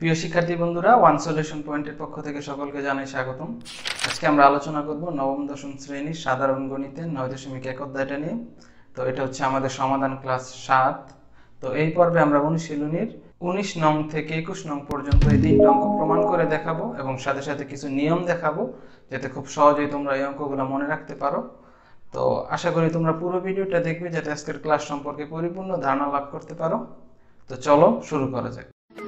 প্রিয় শিক্ষার্থী বন্ধুরা, ওয়ান সলিউশন পয়েন্টের পক্ষ থেকে সকলকে জানাই স্বাগতম। আজকে আমরা আলোচনা করব নবম দশম শ্রেণীর সাধারণ গণিতের 9.1 অধ্যায়টা নিয়ে। তো এটা হচ্ছে আমাদের সমাধান ক্লাস 7। তো এই পর্বে আমরা অনুশীলনীর 19 নং থেকে 21 নং পর্যন্ত এই তিনটা অঙ্ক প্রমাণ করে দেখাবো এবং সাথে সাথে কিছু নিয়ম দেখাবো, যাতে খুব সহজেই তোমরা এই অঙ্কগুলো মনে রাখতে পারো। তো আশা করি তোমরা পুরো ভিডিওটা দেখবে, যাতে আজকের ক্লাস সম্পর্কে পরিপূর্ণ ধারণা লাভ করতে পারো। তো চলো শুরু করা যাক।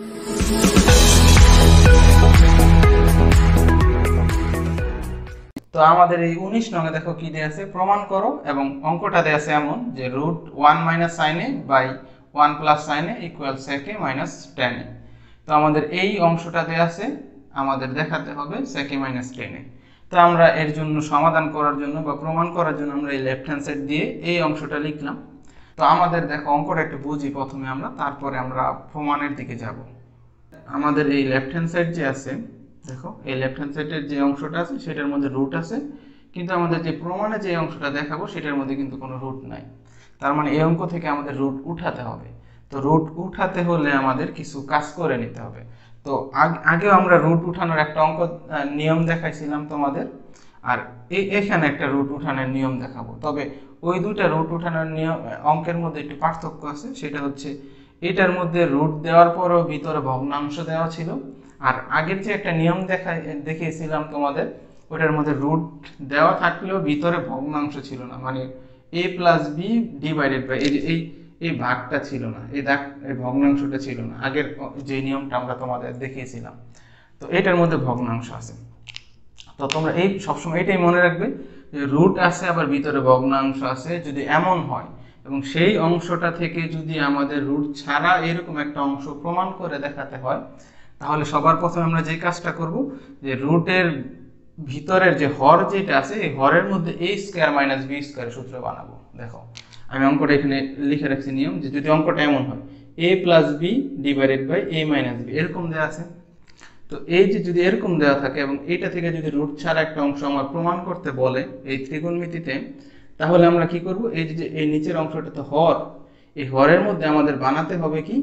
তো আমাদের এই 19 নং এ দেখো কি দেয়া আছে, প্রমাণ করো, এবং অঙ্কটা দেয়া আছে এমন যে √1 - sin a by 1 + sin a = sec a - tan a। তো আমাদের এই অংশটা দেয়া আছে, আমাদের দেখাতে হবে sec a - tan a। তো আমরা এর জন্য সমাধান করার জন্য বা প্রমাণ করার জন্য আমরা এই লেফট হ্যান্ড সাইড দিয়ে এই অংশটা লিখলাম। তো আমাদের দেখো অঙ্কটা একটু বুঝি প্রথমে আমরা, তারপরে আমরা প্রমাণের দিকে যাব। আমাদের এই লেফট হ্যান্ড সাইড যে আছে, দেখো এই লেফট হ্যান্ড সাইডের যে অংশটা আছে সেটার মধ্যে রুট আছে, কিন্তু আমাদের যে প্রমাণে যে অংশটা দেখাবো সেটার মধ্যে কিন্তু কোনো রুট নাই। তার মানে এই অঙ্ক থেকে আমাদের রুট উঠাতে হবে। তো রুট উঠাতে হলে আমাদের কিছু কাজ করে নিতে হবে। তো আগেও আমরা রুট উঠানোর একটা অঙ্ক নিয়ম দেখাইছিলাম তোমাদের, আর এখানে একটা রুট উঠানোর নিয়ম দেখাবো। তবে ওই দুইটা রুট উঠানোর নিয়ম অঙ্কের মধ্যে একটু পার্থক্য আছে। সেটা হচ্ছে এটার মধ্যে রুট দেওয়ার পরও ভিতরে ভগ্নাংশ দেওয়া ছিল, আর আগের যে একটা নিয়ম দেখিয়েছিলাম তোমাদের, ওটার মধ্যে রুট দেওয়া থাকলেও ভিতরে ভগ্নাংশ ছিল না, মানে a + b ডিভাইডেড বাই এই ভাগটা ছিল না, এই ভগ্নাংশটা ছিল না আগের যে নিয়মটা আমরা তোমাদের দেখিয়েছিলাম। তো এটার মধ্যে ভগ্নাংশ আছে। তো তোমরা এই সবসময় এটাই মনে রাখবে যে রুট আছে আবার ভিতরে ভগ্নাংশ আছে। যদি এমন হয় এবং সেই অংশটা থেকে যদি আমাদের রুট ছাড়া এরকম একটা অংশ প্রমাণ করে দেখাতে হয়, তাহলে সবার প্রথমে আমরা যে কাজটা করব, যে রুটের ভিতরের যে হর যেটা আছে, এই হরের মধ্যে a² - b² সূত্র বানাবো। দেখো আমি অঙ্কটা এখানে লিখে রাখছি নিয়ম, যে যদি অঙ্কটা এমন হয় a + b divided by a - b এরকম দেওয়া আছে। তো এই যে যদি এরকম দেওয়া থাকে এবং এইটা থেকে যদি রুট ছাড়া একটা অংশ আমার প্রমাণ করতে বলে এই ত্রিকোণমিতিতে, তাহলে আমরা কি করব, এই যে এই নিচের অংশটা তো হর, এই হরের মধ্যে আমাদের বানাতে হবে কি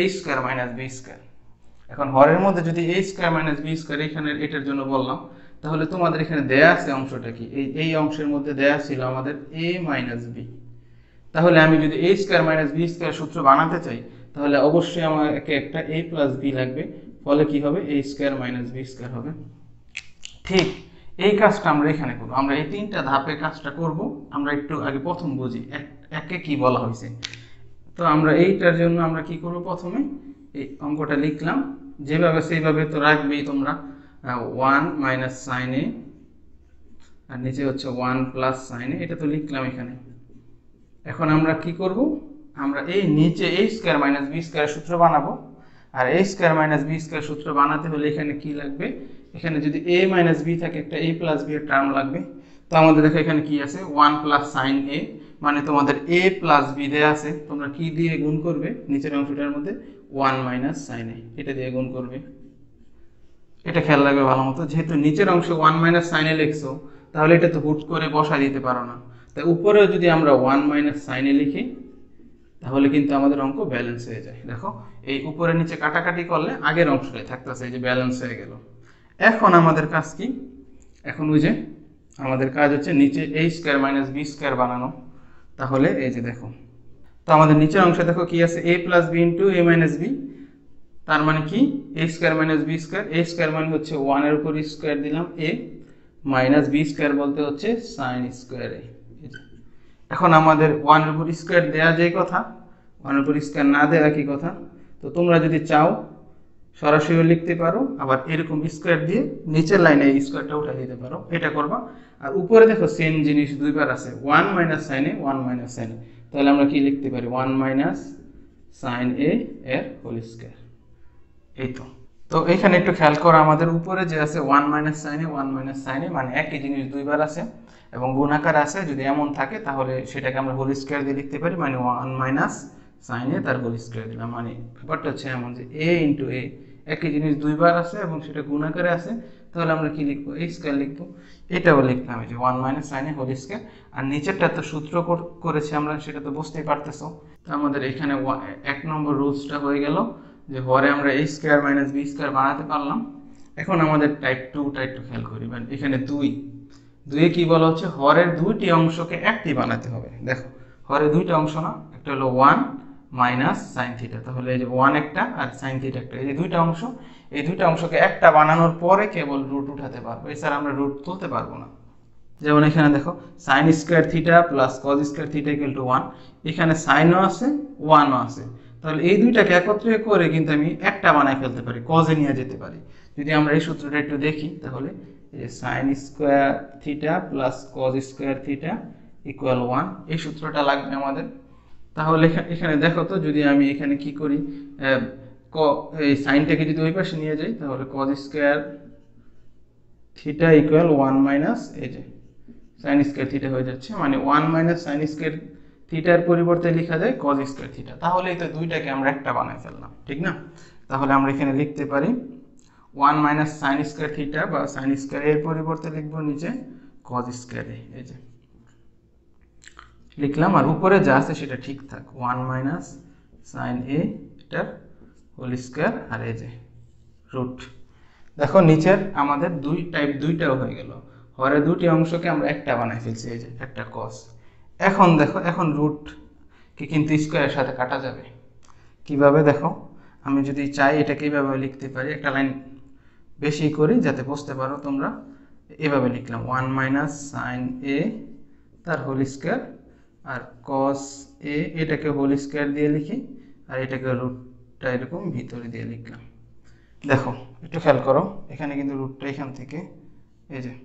a² - b²। এখন হরের মধ্যে যদি a² - b² এখানে এটার জন্য বললাম, তাহলে তোমাদের এখানে দেয়া আছে অংশটা কি, এই অংশের মধ্যে দেয়া ছিল আমাদের a - b। তাহলে আমি যদি a² - b² সূত্র বানাতে চাই, তাহলে অবশ্যই আমাকে একটা a + b লাগবে। ফলে কি হবে, a² - b² হবে। ঠিক এই কাজটা আমরা এখানে করব। আমরা এই তিনটা ধাপে কাজটা করব। আমরা একটু আগে প্রথম বুঝি একে কি বলা হয়েছে। তো আমরা এইটার জন্য আমরা কি করব, প্রথমে এই অঙ্কটা লিখলাম যেভাবে সেইভাবে তো রাখবেই তোমরা। 1 - sin a আর নিচে হচ্ছে 1 + sin a, এটা তো লিখলাম এখানে। এখন আমরা কি করব, আমরা এই নিচে a² - b² সূত্র বানাবো। আর a² - b² সূত্র বানাতে হলে এখানে কি লাগবে, এখানে যদি a - b থাকে, একটা a + b এর টার্ম লাগবে। তো আমাদের দেখো এখানে কি আছে, 1 + sin a, মানে তোমাদের a + b দেয়া আছে। তোমরা কি দিয়ে গুণ করবে, নিচের অংশটার মধ্যে 1 - sin a, এটা দিয়ে গুণ করবে। এটা খেয়াল রাখবে ভালো মতো, যেহেতু নিচের অংশে 1 - sin a লিখছো, তাহলে এটা তো হুট করে বসাই দিতে পারো না। তাই উপরেও যদি আমরা 1 - sin a লিখি, তাহলে কিন্তু আমাদের অঙ্ক ব্যালেন্স হয়ে যায়। দেখো এই উপরে নিচে কাটাকাটি করলে আগের অংশটাই থাকতেছে, এই যে ব্যালেন্স হয়ে গেল। এখন আমাদের কাজ কি, এখন ওই যে আমাদের কাজ হচ্ছে নিচে a² - b² বানানো। তাহলে এই যে দেখো, তো আমাদের নিচের অংশে দেখো কি আছে, a + b * a - b। তার মানে কি a² - b², a² মানে হচ্ছে 1 এর উপর স্কয়ার দিলাম a, - b² বলতে হচ্ছে sin² a। এখন আমাদের 1 এর উপর স্কয়ার দেয়া যায় কথা, 1 এর উপর স্কয়ার না দেয়া কি কথা। তো তোমরা যদি চাও সরাসরি লিখতে পারো, আবার এরকম স্কয়ার দিয়ে নিচের লাইনে এই স্কয়ারটা উঠা দিতে পারো, এটা করবা। আর উপরে দেখো সেম জিনিস দুইবার আছে, 1 - sin a 1 - sin a। তাহলে আমরা কি লিখতে পারি, 1 - sin a এর হোল স্কয়ার। এই তো। তো এখানে একটু খেয়াল করো, আমাদের উপরে যে আছে 1 - sin a 1 - sin a, মানে একই জিনিস দুইবার আছে এবং গুণাকার আছে। যদি এমন থাকে তাহলে সেটাকে আমরা হোল স্কয়ার দিয়ে লিখতে পারি, মানে 1 - sin a তার হোল স্কয়ার দিলাম। মানে ব্যাপারটা হচ্ছে এমন যে a * a, একই জিনিস দুইবার আছে এবং সেটা গুণাকারে আছে। তাহলে আমরা কি লিখবো, a² লিখবো। এটাও লিখলাম যে 1 - sin a হোল স্কয়ার। আর নিচেরটা তো সূত্র করেছি আমরা, সেটা তো বুঝতেই পারতেছো। তো আমাদের এখানে 1 নম্বর রুলসটা হয়ে গেল, যে হরে আমরা a square minus b square বানাতে পারলাম। এখন আমাদের টাইপ 2 খেয়াল করি, মানে এখানে 2 এ কি বলা হচ্ছে, হরের দুইটি অংশকে একটি বানাতে হবে। দেখো হরের দুইটা অংশ না, একটা হলো 1 মাইনাস সাইন থিটা, তাহলে এই যে 1 একটা আর সাইন থিটা একটা, এই যে দুইটা অংশ, এই দুইটা অংশকে একটা বানানোর পরে কেবল রুট উঠাতে পারবো, এছাড়া আমরা রুট তুলতে পারবো না। যেমন এখানে দেখো sine square theta plus cos square theta equal to 1, এখানে সাইনও আছে 1ও আছে, তাহলে এই দুইটাকে একত্রিত করে কিন্তু আমি একটা বানায় ফেলতে পারি, কজে নিয়ে যেতে পারি। যদি আমরা এই সূত্রটা একটু দেখি, তাহলে এই যে sine square theta plus cos square theta equal 1, এই সূত্রটা লাগবে আমাদের। তাহলে এখানে দেখো তো, যদি আমি এখানে কি করি, এই সাইনটাকে যদি ওই পাশে নিয়ে যাই, তাহলে cos square theta equal 1 minus এই যে সাইন স্কয়ার থিটা হয়ে যাচ্ছে, মানে 1 মাইনাস সাইন স্কয়ার থিটার পরিবর্তে লেখা যায় কজ স্কয়ার থিটা। তাহলে এই তো দুইটাকে আমরা একটা বানাই ফেললাম, ঠিক না? তাহলে আমরা এখানে লিখতে পারি 1 মাইনাস সাইন স্কয়ার থিটা, বা সাইন স্কয়ার এর পরিবর্তে লিখবো নিচে কজ স্কয়ার এ, এই যে লিখলাম, আর উপরে যা আছে সেটা ঠিক থাক, 1 মাইনাস সাইন এ এটার হোল স্কয়ার, আর এই যে রুট। দেখো নিচের আমাদের দুইটাও হয়ে গেল, হরে দুটি অংশকে আমরা একটা বানাই ফেলছি, এই যে একটা কস। এখন দেখো, এখন রুট কি কিন্তু স্কয়ারের সাথে কাটা যাবে কিভাবে? দেখো আমি যদি চাই এটাকে এইভাবে লিখতে পারি, একটা লাইন বেশি করি যাতে বুঝতে পারো তোমরা। এভাবে লিখলাম 1 মাইনাস সাইন এ তার হোল স্কয়ার, আর কস এ এটাকে হোল স্কয়ার দিয়ে লিখি, আর এটাকে রুটটা এরকম ভিতরে দিয়ে লিখলাম। দেখো একটু খেয়াল করো, এখানে কিন্তু রুটটা এখান থেকে, এই যে।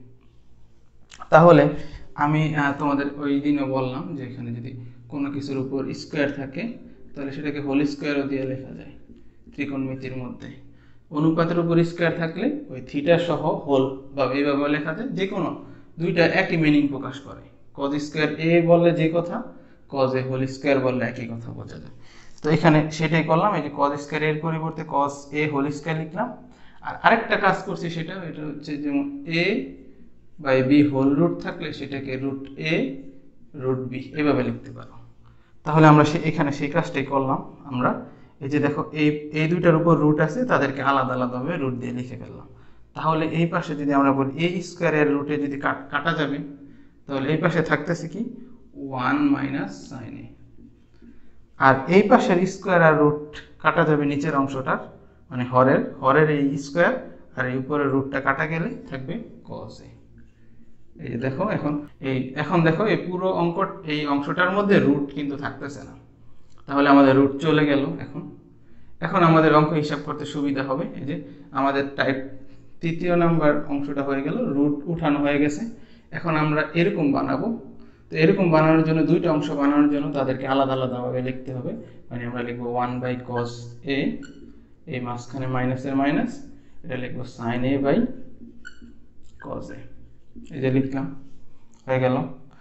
তাহলে আমি তোমাদের ওই দিনও বললাম যে এখানে যদি কোনো কিছুর উপর স্কয়ার থাকে, তাহলে সেটাকে হোল স্কয়ারও দিয়ে লেখা যায় ত্রিকোণমিতির মধ্যে। অনুপাতের উপর স্কয়ার থাকলে ওই থিটা সহ হোল বা এইভাবে লেখা যায়, যে কোনো দুইটা একই মিনিং প্রকাশ করে। কজ স্কয়ার এ বললে যে কথা, কজ এ হোল স্কয়ার বললে একই কথা বোঝা যায়। তো এখানে সেটাই করলাম, এই যে কজ স্কয়ার এর পরিবর্তে কজ এ হোল স্কয়ার লিখলাম। আর আরেকটা কাজ করছি, এটা হচ্ছে যেমন a by b whole root থাকলে সেটাকে রুট এ রুট বি এভাবে লিখতে পারো। তাহলে আমরা এখানে সেই কাজটাই করলাম আমরা। এই যে দেখো এই দুইটার উপর রুট আছে, তাদেরকে আলাদা আলাদাভাবে রুট দিয়ে লিখে ফেললাম। তাহলে এই পাশে যদি আমরা বলি এ স্কয়ারের রুটে যদি কাটা যাবে, তাহলে এই পাশে থাকতেছে কি 1 মাইনাস সাইন এ, আর এই পাশের স্কয়ার আর রুট কাটা যাবে নিচের অংশটার, মানে হরের এই স্কয়ার আর এই উপরের রুটটা কাটা গেলে থাকবে কস এ। এই যে দেখো, এখন দেখো এই পুরো এই অংশটার মধ্যে রুট কিন্তু থাকতেছে না, তাহলে আমাদের রুট চলে গেল। এখন আমাদের অঙ্ক হিসাব করতে সুবিধা হবে। এই যে আমাদের টাইপ 3 নাম্বার অংশটা হয়ে গেল, রুট উঠানো হয়ে গেছে। এখন আমরা এরকম বানাবো। তো এরকম বানানোর জন্য দুইটা অংশ বানানোর জন্য তাদেরকে আলাদা আলাদাভাবে লিখতে হবে। মানে আমরা লিখবো 1 বাই কস এ, এই মাঝখানে মাইনাসের মাইনাস, এটা লিখবো সাইন এ বাই কস এ, এই যে লিখলাম, হয়ে গেল।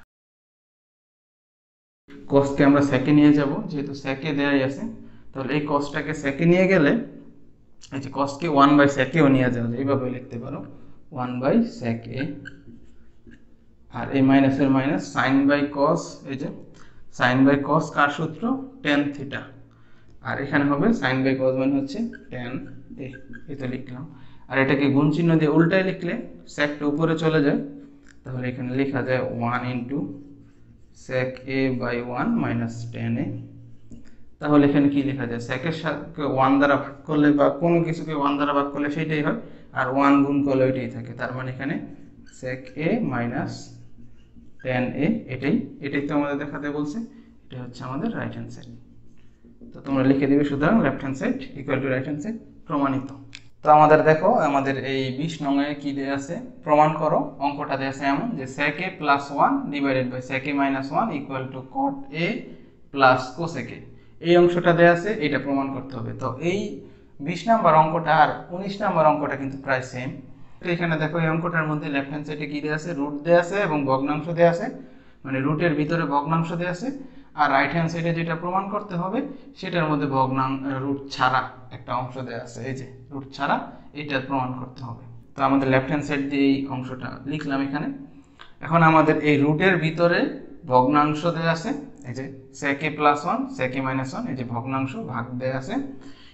কসকে আমরা সেকে নিয়ে যাব, যেহেতু সেকে দেয়াই আছে, তাহলে এই কসটাকে সেকে নিয়ে গেলে এই যে কসকে 1 বাই সেকেও নিয়ে যাওয়া যায়, এইভাবে লিখতে পারো 1 বাই সেক এ, আর এই মাইনাসের মাইনাস সাইন বাই কস, এই যে সাইন বাই কস কার সূত্র, টেন থিটা, আর এখানে হবে সাইন বাই কস মানে হচ্ছে টেন এ, এটা লিখলাম। আর এটাকে গুণ চিহ্ন দিয়ে উল্টায় লিখলে সেকটা উপরে চলে যায়, তাহলে এখানে লেখা যায় 1 into sec a by 1 minus tan a. তাহলে এখানে কি লেখা যায়, সেকের সাথে 1 দ্বারা ভাগ করলে বা কোনো কিছুকে 1 দ্বারা ভাগ করলে সেটাই হয়, আর 1 গুণ করলে ওইটাই থাকে। তার মানে এখানে sec a minus tan a, এটাই তো আমাদের দেখাতে বলছে, এটা হচ্ছে আমাদের রাইট হ্যান্ড সাইড। তো তোমরা লিখে দিবে সুতরাং left hand side equal to right hand side, প্রমাণিত। তো আমাদের দেখো, আমাদের এই 20 নং এ কি দেয়া আছে, প্রমাণ করো। অঙ্কটা দেয়া আছে এমন যে sec a plus 1 divided by sec a minus 1 equal to cot a plus cosec a, এই অংশটা দেয়া আছে, এটা প্রমাণ করতে হবে। তো এই 20 নাম্বার অঙ্কটা আর 19 নাম্বার অঙ্কটা কিন্তু প্রায় সেম। তো এখানে দেখো এই অঙ্কটার মধ্যে লেফট হ্যান্ড সাইডে কি দেয়া আছে, রুট দেয়া আছে এবং ভগ্নাংশ দেয়া আছে, মানে রুটের ভিতরে ভগ্নাংশ দেয়া আছে। আর রাইট হ্যান্ড সাইডে যেটা প্রমাণ করতে হবে সেটার মধ্যে রুট ছাড়া একটা অংশ দেয়া আছে, এই যে রুট ছাড়া, এটা প্রমাণ করতে হবে। তো আমাদের লেফট হ্যান্ড সাইড দিয়ে এই অংশটা লিখলাম এখানে। এখন আমাদের এই রুটের ভিতরে ভগ্নাংশ দেয়া আছে, এই যে sec a plus 1 sec a minus 1, এই যে ভগ্নাংশ ভাগ দেয়া আছে।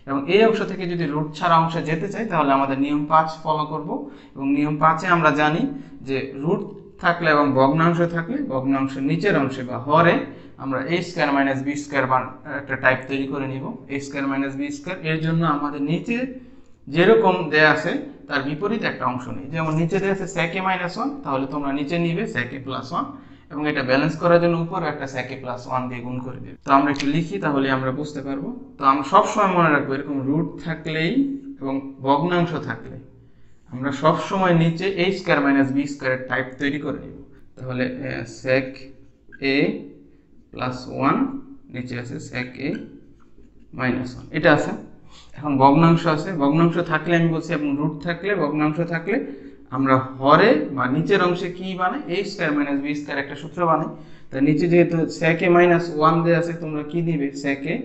এবং এই অংশ থেকে যদি রুট ছাড়া অংশে যেতে চাই তাহলে আমাদের নিয়ম 5 ফলো করব। এবং নিয়ম 5-এ আমরা জানি যে রুট থাকলে এবং ভগ্নাংশ থাকলে ভগ্নাংশের নিচের অংশে বা হরে আমরা a square minus b square একটা টাইপ তৈরি করে নিব। a square minus b square এর জন্য আমাদের নিচে যেরকম দেয়া আছে তার বিপরীত একটা অংশ নেই। যেমন নিচে দেয়া আছে sec a minus 1, তাহলে তোমরা নিচে নিবে sec a plus 1 এবং এটা ব্যালেন্স করার জন্য উপরে একটা sec a plus 1 দিয়ে গুণ করে দিবে। তো আমরা একটু লিখি তাহলে আমরা বুঝতে পারবো। তো আমরা সব সময় মনে রাখবো এরকম রুট থাকলেই এবং ভগ্নাংশ থাকলে আমরা সব সময় নিচে a স্কয়ার মাইনাস b স্কয়ারের টাইপ তৈরি করে নিব। তাহলে sec a plus 1 নিচে আছে sec a minus 1 এটা আছে। এখন ভগ্নাংশ আছে, ভগ্নাংশ থাকলে আমি বলছি এবং রুট থাকলে ভগ্নাংশ থাকলে আমরা হরে বা নিচের অংশে কি বানাই a square minus b square একটা সূত্র বানাই। তাই নিচে যেহেতু sec a minus 1 দেয়া আছে তোমরা কি দিবে sec a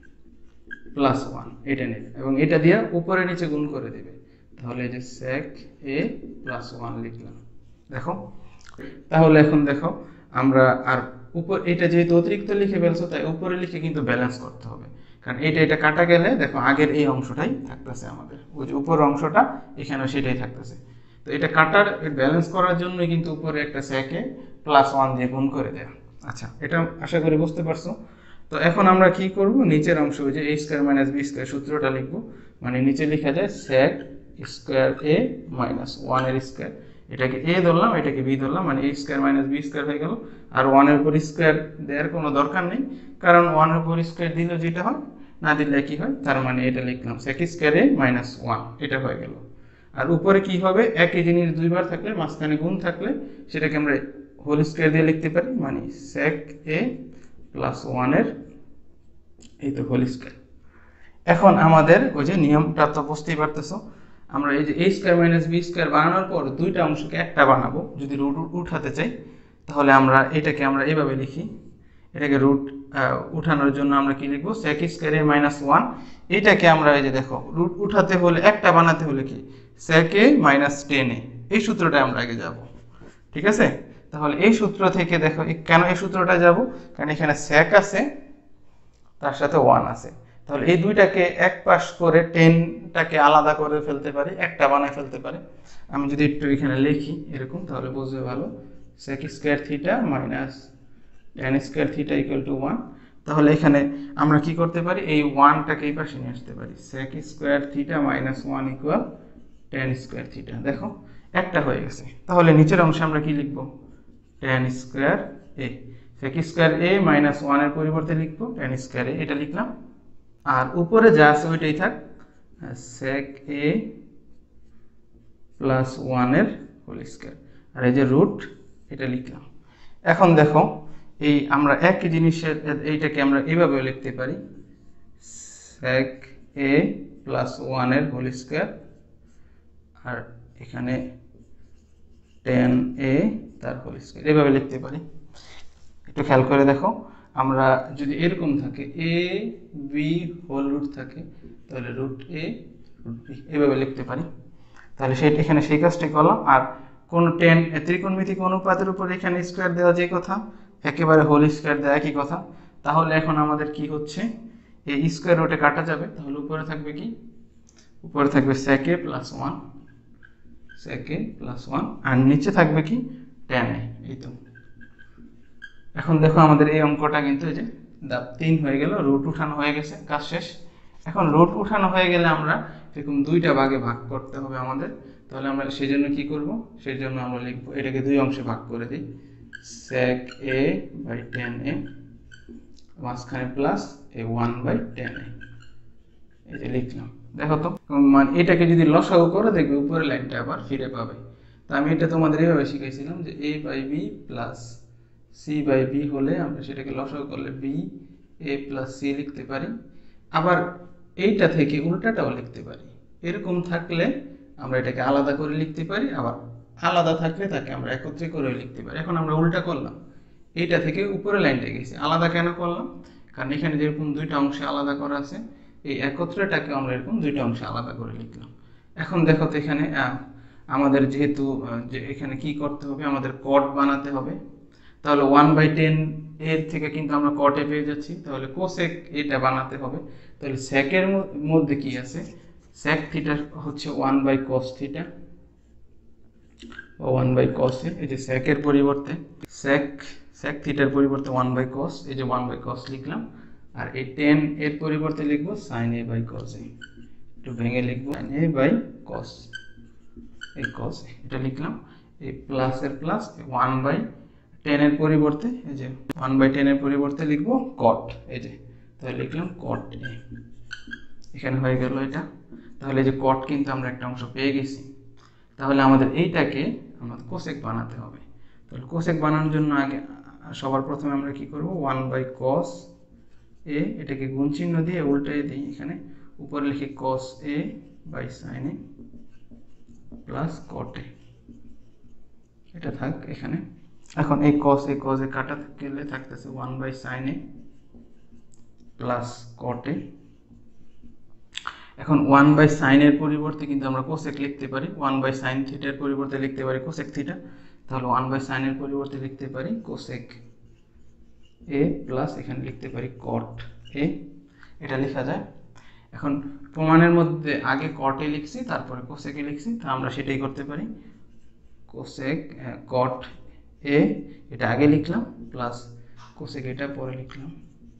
plus 1 এটা নেবে এবং এটা দিয়ে উপরে নিচে গুণ করে দিবে। তাহলে এই যে sec a plus 1 লিখলাম। দেখো তাহলে এখন দেখো আমরা আর উপর এটা যেহেতু অতিরিক্ত লিখে ফেলছো তাই উপরে লিখে কিন্তু ব্যালেন্স করতে হবে, কারণ এটা কাটা গেলে দেখো আগের এই অংশটাই থাকতেছে আমাদের, ওই যে উপরের অংশটা এখানে সেটাই থাকতেছে। তো এটা কাটার ব্যালেন্স করার জন্য কিন্তু উপরে একটা sec a plus 1 দিয়ে গুণ করে দেয়া। আচ্ছা এটা আশা করি বুঝতে পারছো। তো এখন আমরা কি করব, নিচের অংশ ওই যে a square minus b square সূত্রটা লিখব। মানে নিচে লেখা যায় sec স্কয়ার a মাইনাস 1 এর স্কয়ার, এটাকে a ধরলাম এটাকে b ধরলাম, মানে a square minus b square হয়ে গেল। আর 1 এর উপর স্কয়ার দেওয়ার কোনো দরকার নেই, কারণ 1 এর উপর স্কয়ার দিলে যেটা হয় না দিলে কি হয়, তার মানে এটা লিখলাম sec স্কয়ার a মাইনাস 1 এটা হয়ে গেল। আর উপরে কি হবে, একই জিনিস দুইবার থাকলে মাঝখানে গুণ থাকলে সেটাকে আমরা হোল স্কয়ার দিয়ে লিখতে পারি, মানে sec a প্লাস 1 এর এই তো হোল স্কয়ার। এখন আমাদের ওই যে নিয়মটা তো বুঝতেই পারতেছো, আমরা এই যে a square minus b square বানানোর পর দুইটা অংশকে একটা বানাবো। যদি রুট উঠাতে চাই তাহলে আমরা এটাকে আমরা এইভাবে লিখি, এটাকে রুট উঠানোর জন্য আমরা কি লিখবো sec স্কয়ার a মাইনাস 1। এটাকে আমরা এই যে দেখো রুট উঠাতে হলে একটা বানাতে হলে কি sec a মাইনাস 10a, এই সূত্রটা আমরা আগে যাব। ঠিক আছে, তাহলে এই সূত্র থেকে দেখো কেন এই সূত্রটা যাব, কারণ এখানে sec আছে তার সাথে 1 আছে, তাহলে এই দুইটাকে এক পাশ করে 10টাকে আলাদা করে ফেলতে পারি, একটা বানায় ফেলতে পারি। আমি যদি একটু এখানে লিখি এরকম তাহলে বুঝবে ভালো, sec square theta minus tan square theta equal to 1। তাহলে এখানে আমরা কি করতে পারি, এই 1টাকে এই পাশে নিয়ে আসতে পারি, sec square theta minus 1 equal tan square theta. দেখো একটা হয়ে গেছে। তাহলে নিচের অংশে আমরা কি লিখবো, tan square a, sec square a minus 1 এর পরিবর্তে লিখবো tan স্কয়ার a, এটা লিখলাম। আর উপরে যা আছে ওইটাই থাক, sec a প্লাস 1 এর হোল স্কয়ার, আর এই যে রুট এটা লিখলাম। এখন দেখো এই আমরা একই জিনিসের এইটাকে আমরা এইভাবে লিখতে পারি, sec a প্লাস 1 এর হোল স্কয়ার, আর এখানে tan a তার হোল স্কয়ার, এইভাবে লিখতে পারি। একটু খেয়াল করে দেখো, আমরা যদি এরকম থাকে a b হোল রুট থাকে তাহলে রুট a রুট b এইভাবে লিখতে পারি। তাহলে সেটা এখানে সেই কাজটাই করলাম। আর কোন tan ত্রিকোণমিতিক অনুপাতের উপর এখানে স্কয়ার দেওয়া যে কথা, একেবারে হোল স্কয়ার দেওয়া একই কথা। তাহলে এখন আমাদের কি হচ্ছে, এই স্কয়ার রুটে কাটা যাবে, তাহলে উপরে থাকবে কি, উপরে থাকবে sec a plus 1, sec a plus 1, আর নিচে থাকবে কি tan a। এই তো এখন দেখো আমাদের এই অঙ্কটা কিন্তু এই যে ধাপ 3 হয়ে গেল, রুট উঠানো হয়ে গেছে, কাজ শেষ। এখন রুট উঠানো হয়ে গেলে আমরা এরকম দুইটা ভাগে ভাগ করতে হবে আমাদের। তাহলে আমরা সেই জন্য কি করব, সেই জন্য আমরা লিখবো এটাকে দুই অংশে ভাগ করে দিই, sec a by tan a মাঝখানে plus a 1 by tan a, এই যে লিখলাম। দেখো তো মানে এটাকে যদি লসাগু করে দেখবে উপরের লাইনটা আবার ফিরে পাবে। তো আমি এটা তোমাদের এইভাবে শিখাইছিলাম যে a by b plus c by b হলে আমরা সেটাকে লসাগু করলে b a প্লাস c লিখতে পারি। আবার এইটা থেকে উল্টাটাও লিখতে পারি, এরকম থাকলে আমরা এটাকে আলাদা করে লিখতে পারি, আবার আলাদা থাকলে তাকে আমরা একত্রে করে লিখতে পারি। এখন আমরা উল্টা করলাম, এইটা থেকে উপরে লাইনটা গেছি, আলাদা কেন করলাম, কারণ এখানে যেরকম দুইটা অংশে আলাদা করা আছে, এই একত্রেটাকে আমরা এরকম দুইটা অংশে আলাদা করে লিখলাম। এখন দেখো তো এখানে আমাদের যেহেতু যে এখানে কি করতে হবে, আমাদের কট বানাতে হবে। তাহলে 1/10 এর থেকে কিন্তু আমরা cot a পেয়ে যাচ্ছি, তাহলে cosec এটা বানাতে হবে। তাহলে sec এর মধ্যে কি আছে, sec থিটা হচ্ছে 1/cos theta O 1/cos a, এই যে sec এর পরিবর্তে sec থিটার পরিবর্তে 1/cos, এই যে 1/cos লিখলাম, আর এই 10 এর পরিবর্তে লিখবো sin a by cos a, একটু ভেঙে লিখবো sin a by cos, এই cos a এটা লিখলাম। এই প্লাস এর প্লাস 1/10 এর পরিবর্তে, এই যে 1/10 এর পরিবর্তে লিখবো cot, এই যে তাহলে লিখলাম cot a, এখানে হয়ে গেল এটা। তাহলে এই যে cot কিন্তু আমরা একটা অংশ পেয়ে গেছি। তাহলে আমাদের এইটাকে আমাদের cosec বানাতে হবে। তাহলে cosec বানানোর জন্য আগে সবার প্রথমে আমরা কি করব, 1/cos a, এটাকে গুণ চিহ্ন দিয়ে উল্টাই দিই, এখানে উপরে লিখি cos a by sin a plus cot a, এটা থাক এখানে। এখন এই cos a কাটা গেলে থাকতেছে 1/sin a plus cot a। এখন 1/sin এর পরিবর্তে কিন্তু আমরা cosec লিখতে পারি, 1/sin থিটা এর পরিবর্তে লিখতে পারি cosec থিটা, তাহলে 1/sin এর পরিবর্তে লিখতে পারি cosec a প্লাস এখানে লিখতে পারি cot a, এটা লেখা যায়। এখন প্রমাণের মধ্যে আগে cot a লিখছি তারপরে cosec a লিখছি, তো আমরা সেটাই করতে পারি, cosec cot a এটা আগে লিখলাম প্লাস cosec এটা পরে লিখলাম,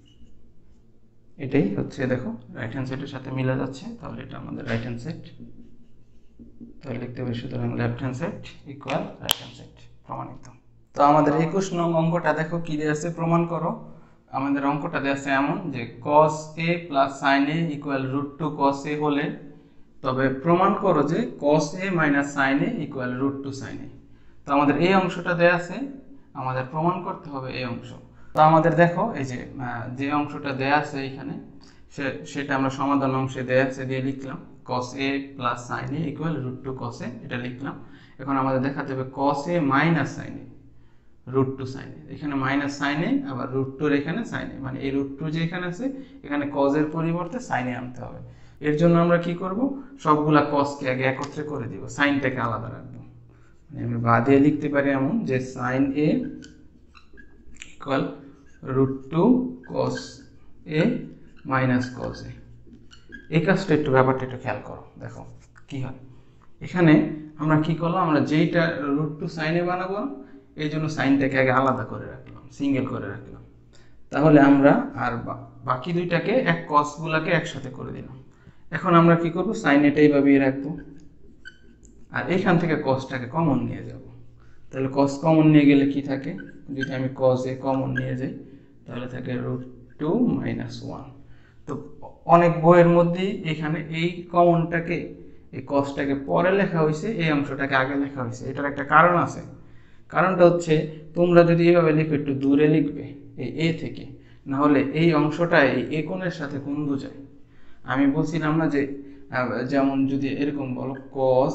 এটাই হচ্ছে দেখো রাইট হ্যান্ড সাইডের সাথে মিলে যাচ্ছে, তাহলে এটা আমাদের রাইট হ্যান্ড সাইড। তাহলে লিখতে পারি সুতরাং left hand side equal right hand side, প্রমাণিত। তো আমাদের 21 নং অঙ্কটা দেখো কি দেয়া আছে, প্রমাণ করো। আমাদের অঙ্কটা দেয়া আছে এমন যে cos a plus sin a equal √2 cos a হলে তবে প্রমাণ করো যে cos a minus sin a equal √2 sin a। তো আমাদের এই অংশটা দেয়া আছে, আমাদের প্রমাণ করতে হবে এই অংশ। তো আমাদের দেখো এই যে অংশটা দেয়া আছে এখানে, সেটা আমরা সমাধান অংশে দেয়া আছে দিয়ে লিখলাম cos a plus sin a equal √2 cos a, এটা লিখলাম। এখন আমাদের দেখাতে হবে cos a minus sin a √2 sin a, এখানে মাইনাস sin a আবার √2 এর এখানে sin a, মানে এই √2 যে এখানে আছে এখানে cos এর পরিবর্তে sin a আনতে হবে। এর জন্য আমরা কি করব, সবগুলা cos কে আগে একত্রে করে দিব, sin টাকে আলাদা রাখবো। মানে আমি বাদে লিখতে পারি এমন যে sin a equal √2 cos a minus cos a। এই কাজটা একটু ব্যাপারটা একটু খেয়াল করো, দেখো কি হয়। এখানে আমরা কি করলাম, আমরা যেইটা √2 sin a বানাবো এই জন্য সাইনটাকে আগে আলাদা করে রাখলাম, সিঙ্গেল করে রাখলাম। তাহলে আমরা আর বাকি দুইটাকে এক cos গুলাকে একসাথে করে দিলাম। এখন আমরা কি করব, sin এটা এইভাবেই রাখবো আর এখান থেকে cosটাকে কমন নিয়ে যাব। তাহলে cos কমন নিয়ে গেলে কি থাকে, যদি আমি cos a কমন নিয়ে যাই তাহলে থাকে √2 minus 1। তো অনেক বইয়ের মধ্যে এখানে এই কমনটাকে, এই cosটাকে পরে লেখা হয়েছে, এই অংশটাকে আগে লেখা হয়েছে। এটার একটা কারণ আছে, কারণটা হচ্ছে তোমরা যদি এইভাবে লিখো একটু দূরে লিখবে এই a থেকে, না হলে এই অংশটা এই a কোণের সাথে কোণ বোঝায়। আমি বলছিলাম না যে যেমন যদি এরকম বলো cos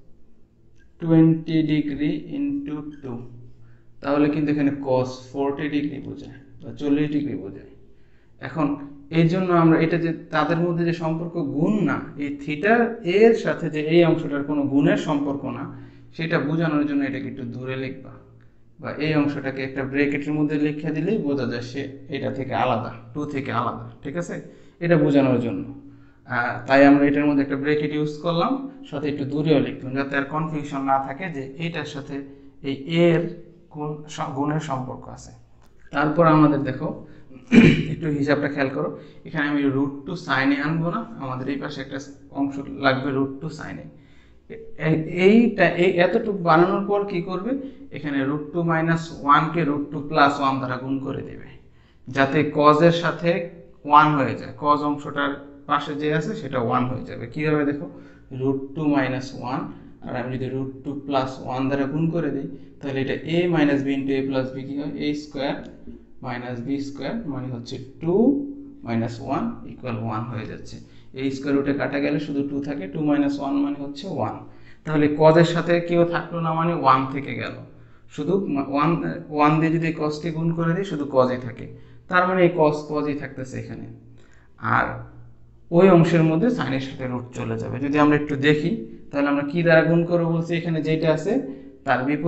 20 ডিগ্রি ইন্টু 2, তাহলে কিন্তু এখানে cos 40 ডিগ্রি বোঝায় বা 40 ডিগ্রি বোঝায়। এখন এই জন্য আমরা এটা যে তাদের মধ্যে যে সম্পর্ক গুণ না, এই থিটা এর সাথে যে এই অংশটার কোনো গুণের সম্পর্ক না, সেটা বোঝানোর জন্য এটাকে একটু দূরে লিখবা, বা এই অংশটাকে একটা ব্র্যাকেটের মধ্যে লিখে দিলেই বোঝা যায় সে এটা থেকে আলাদা, 2 থেকে আলাদা, ঠিক আছে, এটা বোঝানোর জন্য। তাই আমরা এটার মধ্যে একটা ব্র্যাকেট ইউজ করলাম, সাথে একটু দূরেও লিখলাম যাতে আর কনফিউশন না থাকে যে এইটার সাথে এই এর গুণের সম্পর্ক আছে। তারপর আমাদের দেখো একটু হিসাবটা খেয়াল করো, এখানে আমি √2 sin a আনবো না, আমাদের এই পাশে একটা অংশ লাগবে √2 sin a। এইটা এই এতটুকু বানানোর পর কি করবে, এখানে √2 minus 1 কে √2 plus 1 দ্বারা গুণ করে দেবে, যাতে cos এর সাথে 1 হয়ে যায়, cos অংশটার পাশে যে আছে সেটা 1 হয়ে যাবে। কিভাবে দেখো, √2 minus 1 আর আমি যদি √2 plus 1 দ্বারা গুণ করে দিই তাহলে এটা a minus b into a plus b কি হয়, a square minus b square মানে হচ্ছে 2 minus 1 equal 1 হয়ে যাচ্ছে। এই স্কয়ার রুটে কাটা গেলে শুধু 2 থাকে, 2 minus 1 মানে হচ্ছে 1। তাহলে cos এর সাথে কেউ থাকলো না মানে 1 থেকে গেল, শুধু 1 দিয়ে যদি cos কে গুণ করে দিই শুধু cos ই থাকে, তার মানে এই cos ই থাকতেছে এখানে, আর ওই অংশের মধ্যে sin এর সাথে রুট চলে যাবে। যদি আমরা একটু দেখি তাহলে আমরা কি দ্বারা গুণ করব বলছি, এখানে যেটা আছে তার বিপরীত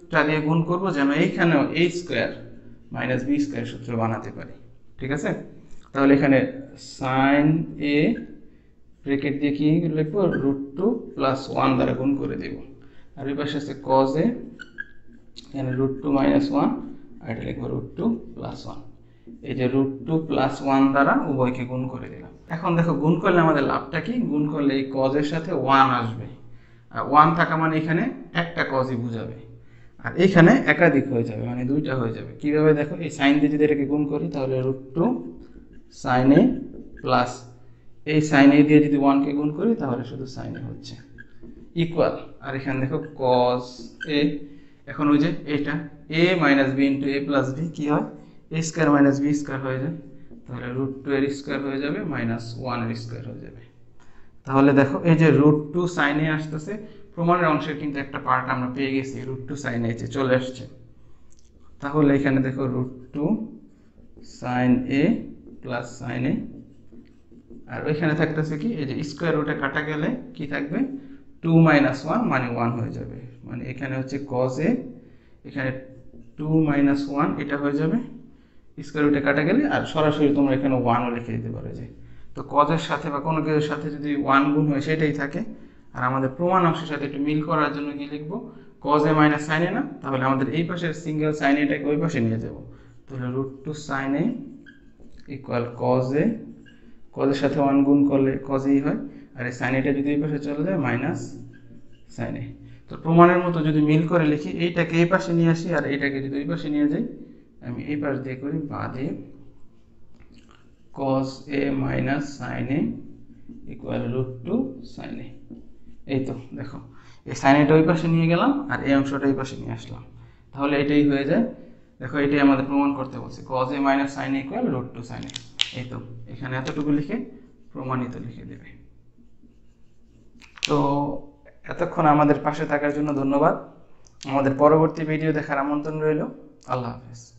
সূত্রটা দিয়ে গুণ করব যেন এইখানেও a square minus b square সূত্র বানাতে পারি। ঠিক আছে, তাহলে এখানে sin a ব্র্যাকেট দিয়ে কি লিখবো, √2 প্লাস 1 দ্বারা গুণ করে দেব। আর এই পাশে আছে cos a, এখানে √2 মাইনাস 1, আর এটা লিখবো √2 প্লাস 1। এই যে √2 প্লাস 1 দ্বারা উভয়কে গুণ করে দিলাম। এখন দেখো গুণ করলে আমাদের লাভটা কি, গুণ করলে এই cos এর সাথে 1 আসবে, আর 1 থাকা মানে এখানে একটা cosই বোঝাবে, আর এখানে একাধিক হয়ে যাবে, মানে দুইটা হয়ে যাবে। কিভাবে দেখো, এই sin দিয়ে যদি এটাকে গুণ করি তাহলে √2 sin a প্লাস এই sin a দিয়ে যদি 1 কে গুণ করি তাহলে শুধু sin a হচ্ছে ইকুয়াল, আর এখানে দেখো cos a, এখন ওই যে এটা a minus b into a plus b কি হয়, a square minus b square হয়ে যায়, তাহলে √2 এর স্কয়ার হয়ে যাবে মাইনাস 1 এর স্কয়ার হয়ে যাবে। তাহলে দেখো এই যে √2 sin a আসতেছে, প্রমাণের অংশের কিন্তু একটা পার্ট আমরা পেয়ে গেছি, √2 sin a চলে আসছে। তাহলে এখানে দেখো √2 sin a plus sin a, আর ওইখানে থাকতেছে কি, এই যে স্কয়ার রুটে কাটা গেলে কি থাকবে, 2 মাইনাস 1 মানে 1 হয়ে যাবে, মানে এখানে হচ্ছে cos a, এখানে 2 মাইনাস 1 এটা হয়ে যাবে, স্কয়ার রুটে কাটা গেলে, আর সরাসরি তোমরা এখানে 1 ও লিখে দিতে পারো। যে তো cos এর সাথে বা কোনো কিছুর সাথে যদি 1 গুণ হয় সেটাই থাকে। আর আমাদের প্রমাণ অংশের সাথে একটু মিল করার জন্য কি লিখবো, cos a minus sin a না, তাহলে আমাদের এই পাশের সিঙ্গেল sin a টাকে ওই পাশে নিয়ে যাব, তাহলে √2 sin a equal cos a, cos এর সাথে 1 গুণ করলে cos a হয়, আর এই sin a টা যদি এই পাশে চলে যায় মাইনাস sin a। তো প্রমাণের মতো যদি মিল করে লিখি, এইটাকে এই পাশে নিয়ে আসি আর এইটাকে যদি ওই পাশে নিয়ে যাই, আমি এই পাশ দিয়ে করি, বাদে cos a minus sin a equal √2 sin a। এই তো দেখো, এই sin a টা ওই পাশে নিয়ে গেলাম আর এই অংশটা এই পাশে নিয়ে আসলাম, তাহলে এটাই হয়ে যায়। দেখো এটাই আমাদের প্রমাণ করতে বলছে, cos a minus sin a equal √2 sin a। এই তো এখানে এতটুকু লিখে প্রমাণিত লিখে দেবে। তো এতক্ষণ আমাদের পাশে থাকার জন্য ধন্যবাদ। আমাদের পরবর্তী ভিডিও দেখার আমন্ত্রণ রইল। আল্লাহ হাফেজ।